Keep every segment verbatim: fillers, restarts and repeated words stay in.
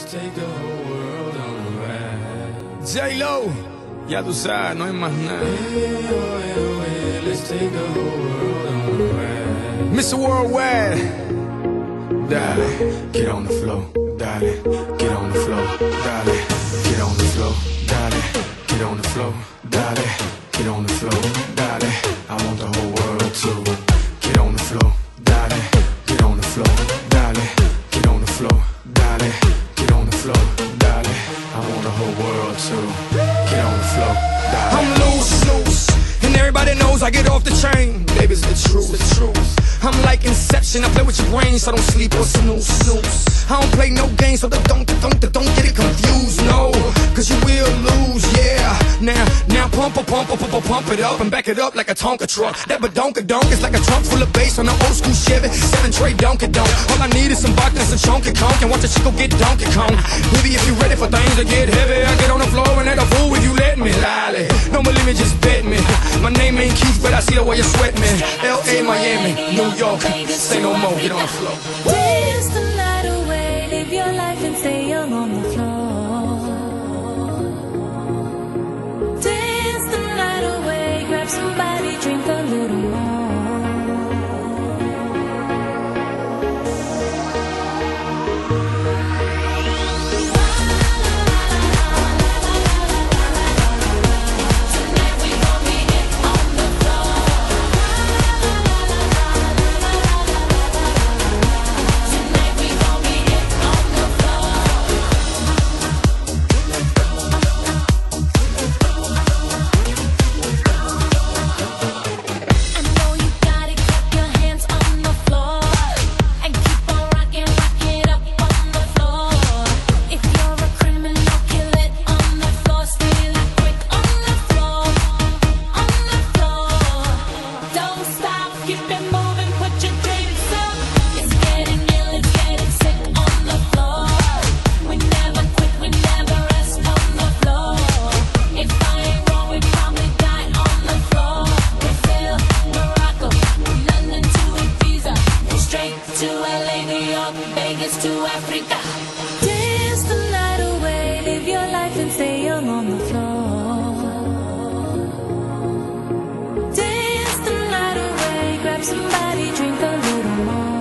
take the whole world on a ride. J-Lo, ya tú sabes, no hay más nada. Hey, oh, hey, oh, hey, let's take the whole world on a ride. Mister Worldwide, Dale, get on the floor. Dale, get on the floor. Dale, get on the floor. Dale, get on the floor. Dale, get on the floor. Dale, I want the whole world to get on the floor. Dale, get on the floor. Dale, get on the floor. Dale, get on the floor. Dale, I want the whole world to get on the floor. Dale. I'm loose, loose, and everybody knows I get off the train. Baby's the truth, the truth. I'm like Inception, I play with your brain, so don't sleep or snooze, snooze. I don't play no games, so don't, don't, don't, don't get it confused, no. Cause you will lose, yeah. Now, now pump, pump, pump, pump, pump, pump it up and back it up like a Tonka truck. That badonka-donk is like a trunk full of bass on an old school Chevy, seven tray donka-donk. All I need is some vodka and some chunky conk, and watch a chico get Donkey Kong. Baby, if you ready for things to get heavy, I get on the floor and act a fool if you let me. Lolly, don't believe me, just bet me. My name ain't Keith, but I see the way you sweat me. L A, Miami, New York, say no more, get on the floor. Dance the night away, live your life and stay young on the floor. Dance the night away, grab somebody, drink a little more. To Africa. Dance the night away, live your life and stay young on the floor. Dance the night away, grab somebody, drink a little more.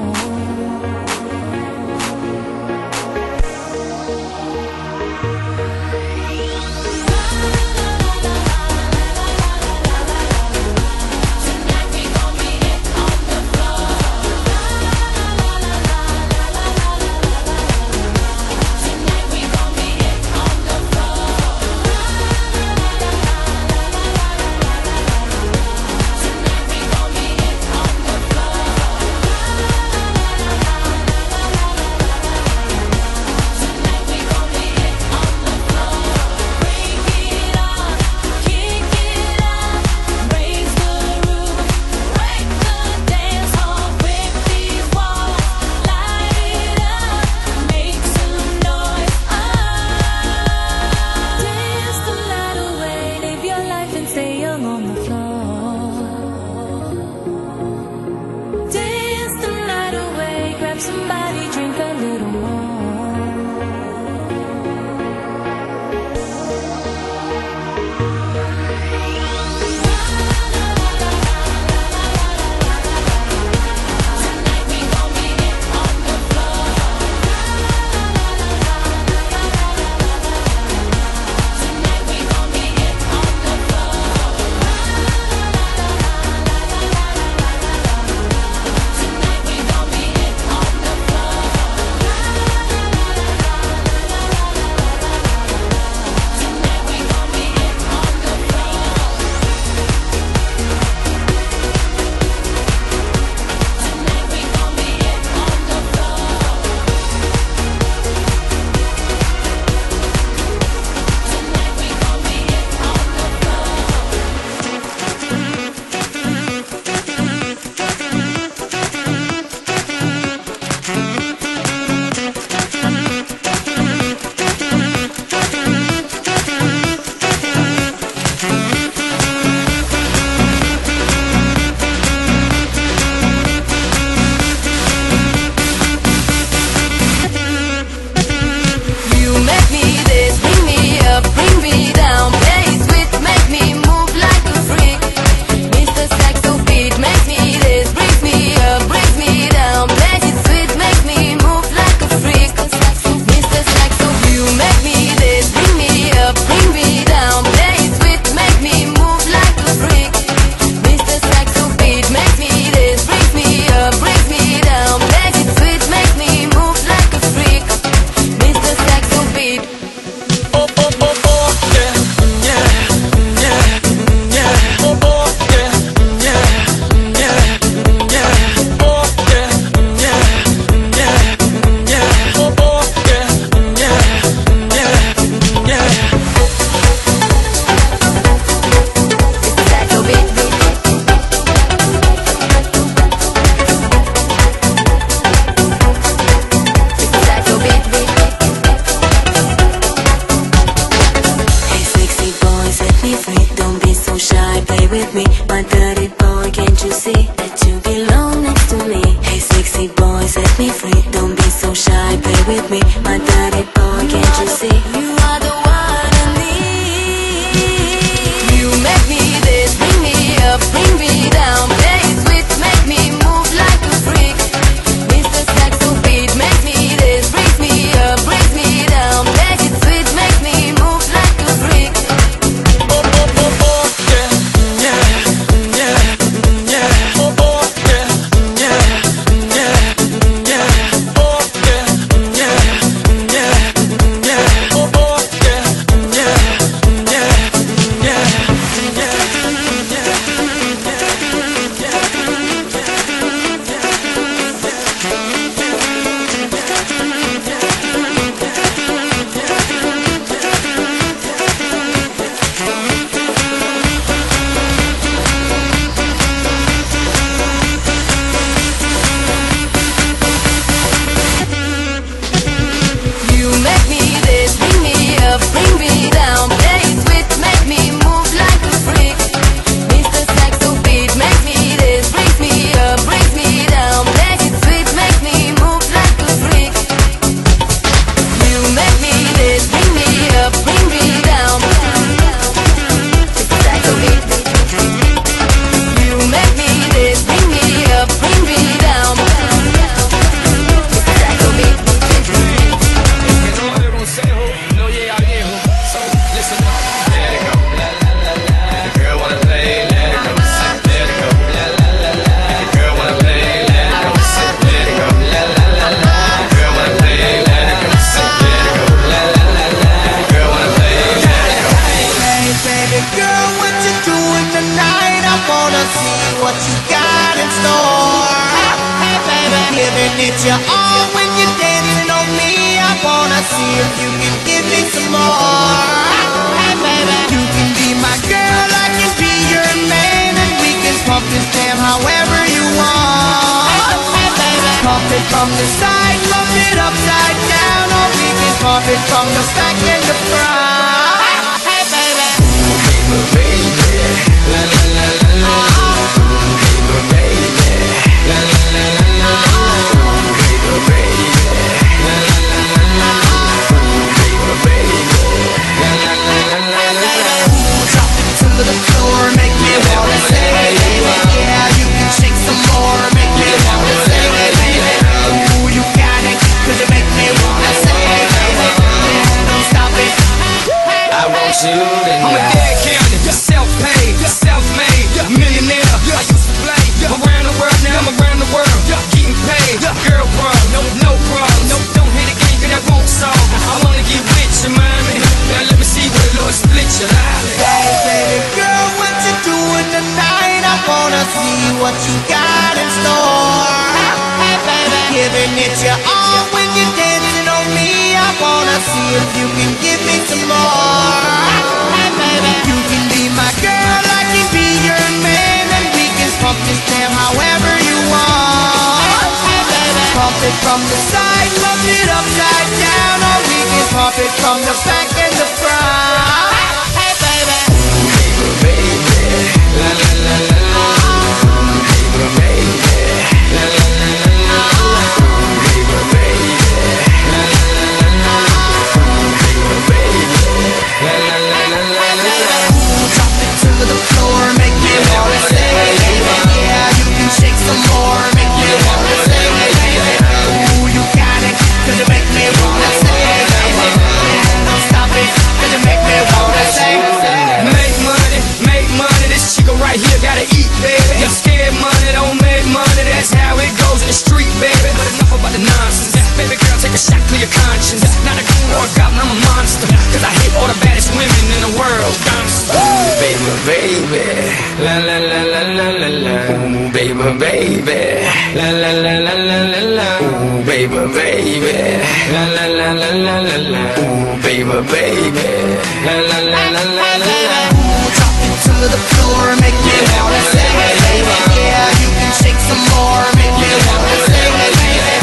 Somebody drink a little more. me free. Don't be so shy, play with me, my dirty boy, can't you see? You are the one I need. You make me this, bring me up, bring me down. Play it sweet, make me move like a freak. Mister Saxo beat, make me this, brings me up, brings me down. Play it sweet, make me move like a freak. Oh, oh, oh, oh, yeah, yeah, yeah, yeah. Oh, oh, yeah, yeah, yeah, yeah. Oh, yeah, yeah, yeah, yeah. Oh, oh, yeah, yeah, yeah, yeah, yeah, You make me this, bring me up, bring me down. Play it sweet, make me move like a freak. Mister Saxo beat, make me this, brings me up, brings me down. Play it sweet, make me move like a freak. You make me this, bring me up, bring me down. Mister Saxo beat. You make me this, bring me up, bring me down. Mister Saxo beat. No consejo, no llega viejo. So listen up. Let it go. La la la la. The girl wanna play. Let it go. Let it go. La la la la. The girl wanna play. Let it go. Let it go. La la la la. The girl wanna play. Let it go. Let it go. La la la la. The girl wanna play. Let it go. Hey baby girl, what you doing tonight? I wanna see what you got in store. Hey baby, giving it your all when you're dancing on me. I wanna see if you can give me some more. Hey baby, you can be my girl, I can be your man, and we can pump this jam however you want. Hey baby, pump it from the side, pump it upside down, or we can pump it from the back and the front. Hey baby. Drop it to the floor, make me wanna say, yeah, you can shake some more, make me wanna say, baby, ooh, you got it, 'cause you make me wanna say, baby, yeah, don't stop it. I want you to know. I'm a dead county, self-paid, self-made, millionaire. I used to play around the world, now I'm around the world, getting paid. Girl, bro, no, no problem, no, don't hit again, 'cause that won't solve. I wanna get rich in Miami. Now let me see what the Lord split your life. Hey baby girl, what you doing tonight? I wanna see what you got in store. Hey baby, giving it your all when you're dancing on me. I wanna see if you can give me some more. Hey baby, you can be my girl, I can be your man, and we can pump this jam however you want. Hey baby, pump it from the side, pump it upside down, or we can pump it from the back and the front. Hey baby. Drop it to the floor, make me wanna say, yeah, you can shake some more, make me wanna say, ooh, you got it, 'cause you make me wanna say, yeah, don't stop it, 'cause you make me wanna say. Make money, make money. This chico right here gotta eat, baby. You're scared money, don't make money. That's how it goes in the street, baby. But enough about the nonsense. Baby girl, take a shot, clear your conscience. Not a goon or a goblin, I'm a monster. 'Cause I hate all the baddest women in the world. Ooh, baby, baby. La la la la la la la. Ooh, baby, baby. La la la la la la la. Ooh, baby, baby. La la la la la la la. Ooh, baby, baby. La la la la la la la. Drop it to the floor, make me wanna say, yeah, you can shake some more, make me wanna say,